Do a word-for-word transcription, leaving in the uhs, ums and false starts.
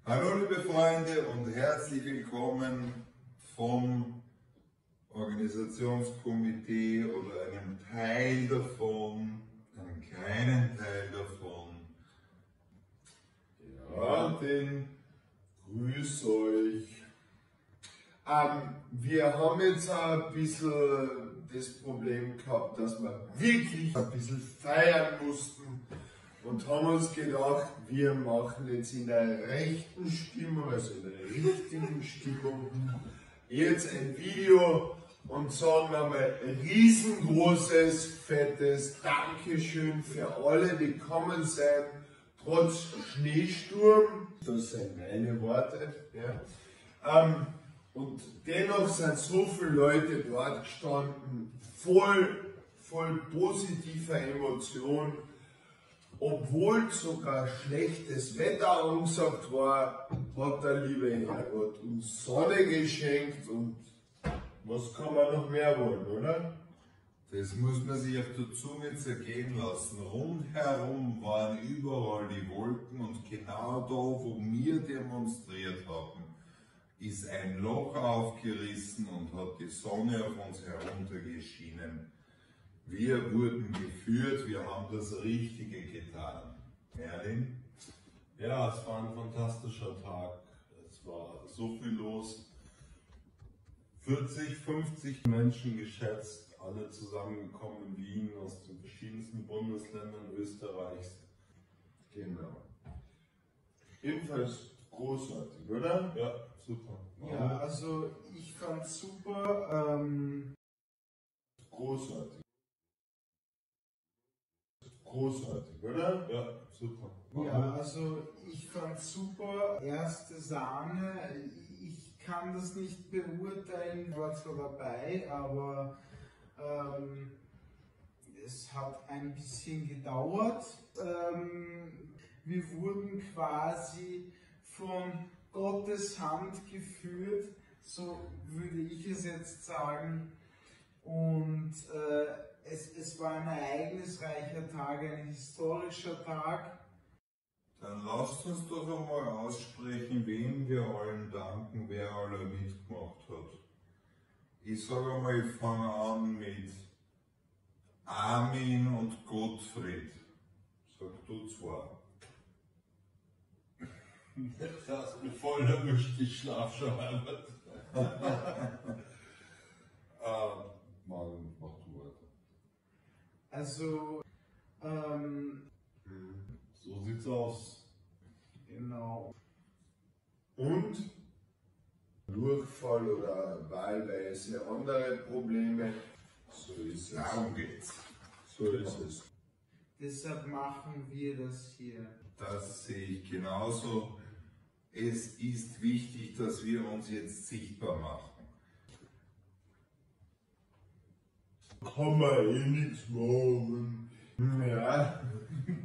Hallo liebe Freunde und herzlich willkommen vom Organisationskomitee oder einem Teil davon, einem kleinen Teil davon. Martin, grüß euch. Ähm, wir haben jetzt ein bisschen das Problem gehabt, dass wir wirklich ein bisschen feiern mussten und haben uns gedacht, wir machen jetzt in der rechten Stimmung, also in der richtigen Stimmung, jetzt ein Video und sagen einmal ein riesengroßes, fettes Dankeschön für alle, die gekommen sind, trotz Schneesturm. Das sind meine Worte. Ja. Ähm, und dennoch sind so viele Leute dort gestanden, voll, voll positiver Emotion, obwohl sogar schlechtes Wetter angesagt war, hat der liebe Herrgott uns Sonne geschenkt und was kann man noch mehr wollen, oder? Das muss man sich auf der Zunge zergehen lassen. Rundherum waren überall die Wolken und genau da, wo wir demonstriert haben, ist ein Loch aufgerissen und hat die Sonne auf uns heruntergeschienen. Wir wurden geführt, wir haben das Richtige getan. Merlin? Ja, es war ein fantastischer Tag. Es war so viel los. vierzig, fünfzig Menschen geschätzt, alle zusammengekommen in Wien aus den verschiedensten Bundesländern Österreichs. Genau. Ebenfalls großartig, oder? Ja, super. Ja, also ich fand's super. Ähm, Großartig. Großartig, oder? Ja, super. ja, also ich fand's super. Erste Sahne. Ich kann das nicht beurteilen, ich war zwar dabei, aber ähm, es hat ein bisschen gedauert. Ähm, wir wurden quasi von Gottes Hand geführt, so würde ich es jetzt sagen. Und äh, es, es war ein ereignisreicher Tag, ein historischer Tag. Dann lasst uns doch einmal aussprechen, wem wir allen danken, wer alle mitgemacht hat. Ich sage einmal, ich fange an mit Armin und Gottfried. Sag du zwei. Das hast mir voll erwischt, ich schlaf schon einmal. Ähm, Mann, mach du weiter. Also, ähm, So sieht's aus. genau. Und Durchfall oder wahlweise andere Probleme. So ist es. Darum geht's. So ist es. Deshalb machen wir das hier. Das sehe ich genauso. Es ist wichtig, dass wir uns jetzt sichtbar machen. Kann man eh nichts machen. Ja.